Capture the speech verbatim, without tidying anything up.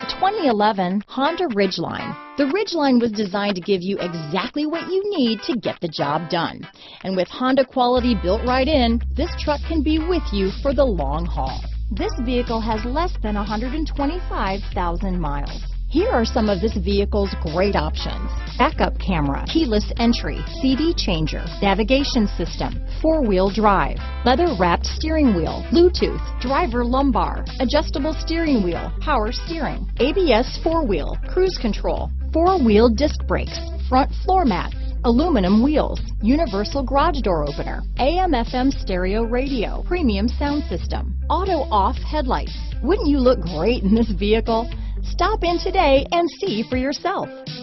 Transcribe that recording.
twenty eleven Honda Ridgeline. The Ridgeline was designed to give you exactly what you need to get the job done. And with Honda quality built right in, this truck can be with you for the long haul. This vehicle has less than one hundred twenty-five thousand miles. Here are some of this vehicle's great options: backup camera, keyless entry, C D changer, navigation system, four-wheel drive, leather-wrapped steering wheel, Bluetooth, driver lumbar, adjustable steering wheel, power steering, A B S four-wheel, cruise control, four-wheel disc brakes, front floor mats, aluminum wheels, universal garage door opener, A M F M stereo radio, premium sound system, auto-off headlights. Wouldn't you look great in this vehicle? Stop in today and see for yourself.